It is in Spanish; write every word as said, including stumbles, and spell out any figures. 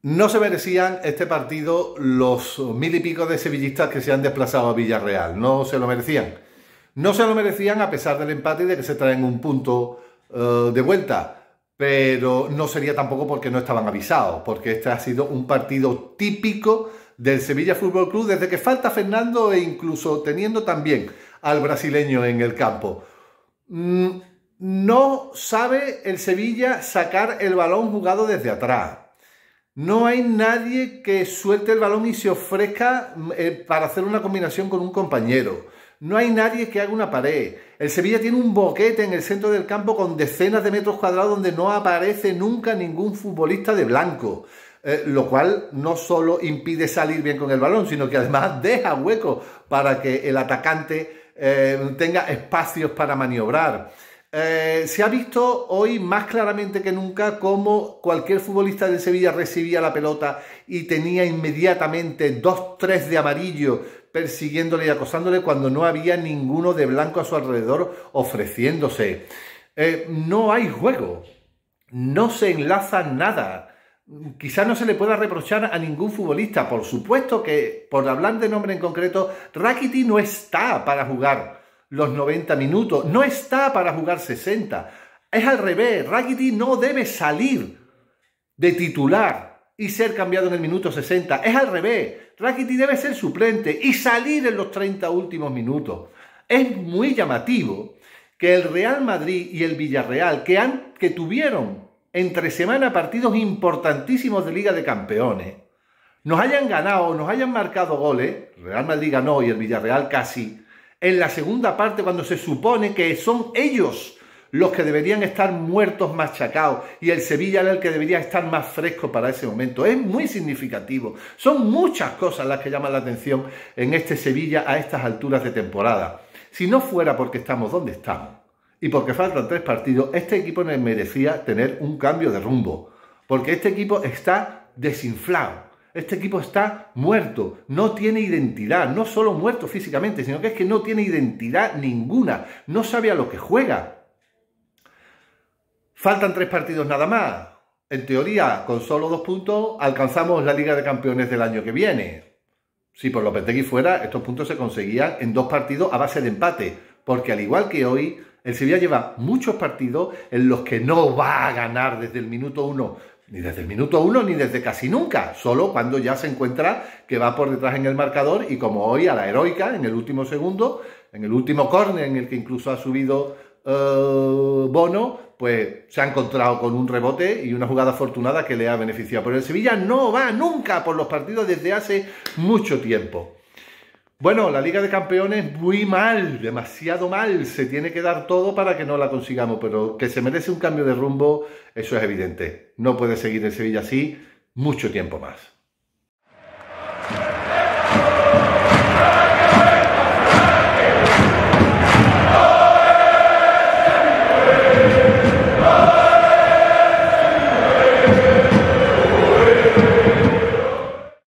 No se merecían este partido los mil y pico de sevillistas que se han desplazado a Villarreal. No se lo merecían. No se lo merecían a pesar del empate y de que se traen un punto uh, de vuelta. Pero no sería tampoco porque no estaban avisados, porque este ha sido un partido típico del Sevilla Fútbol Club desde que falta Fernando e incluso teniendo también al brasileño en el campo. Mm, no sabe el Sevilla sacar el balón jugado desde atrás. No hay nadie que suelte el balón y se ofrezca eh, para hacer una combinación con un compañero. No hay nadie que haga una pared. El Sevilla tiene un boquete en el centro del campo con decenas de metros cuadrados donde no aparece nunca ningún futbolista de blanco. Eh, lo cual no solo impide salir bien con el balón, sino que además deja hueco para que el atacante eh, tenga espacios para maniobrar. Eh, se ha visto hoy más claramente que nunca cómo cualquier futbolista del Sevilla recibía la pelota y tenía inmediatamente dos, tres de amarillo persiguiéndole y acosándole cuando no había ninguno de blanco a su alrededor ofreciéndose. Eh, no hay juego, no se enlaza nada. Quizás no se le pueda reprochar a ningún futbolista. Por supuesto que, por hablar de nombre en concreto, Rakitic no está para jugar los noventa minutos, no está para jugar sesenta. Es al revés, Rakitic no debe salir de titular y ser cambiado en el minuto sesenta. Es al revés, Rakitic debe ser suplente y salir en los treinta últimos minutos. Es muy llamativo que el Real Madrid y el Villarreal, que, han, que tuvieron entre semana partidos importantísimos de Liga de Campeones, nos hayan ganado, nos hayan marcado goles, el Real Madrid ganó y el Villarreal casi, en la segunda parte cuando se supone que son ellos los que deberían estar muertos machacados y el Sevilla era el que debería estar más fresco para ese momento. Es muy significativo. Son muchas cosas las que llaman la atención en este Sevilla a estas alturas de temporada. Si no fuera porque estamos donde estamos y porque faltan tres partidos, este equipo no merecía tener un cambio de rumbo, porque este equipo está desinflado. Este equipo está muerto, no tiene identidad, no solo muerto físicamente, sino que es que no tiene identidad ninguna, no sabe a lo que juega. Faltan tres partidos nada más. En teoría, con solo dos puntos, alcanzamos la Liga de Campeones del año que viene. Si por Lopetegui fuera, estos puntos se conseguían en dos partidos a base de empate, porque al igual que hoy, el Sevilla lleva muchos partidos en los que no va a ganar desde el minuto uno, ni desde el minuto uno, ni desde casi nunca, solo cuando ya se encuentra que va por detrás en el marcador y como hoy a la heroica, en el último segundo, en el último córner en el que incluso ha subido uh, Bono, pues se ha encontrado con un rebote y una jugada afortunada que le ha beneficiado. Pero el Sevilla no va nunca por los partidos desde hace mucho tiempo. Bueno, la Liga de Campeones muy mal, demasiado mal, se tiene que dar todo para que no la consigamos, pero que se merece un cambio de rumbo, eso es evidente. No puede seguir el Sevilla así mucho tiempo más.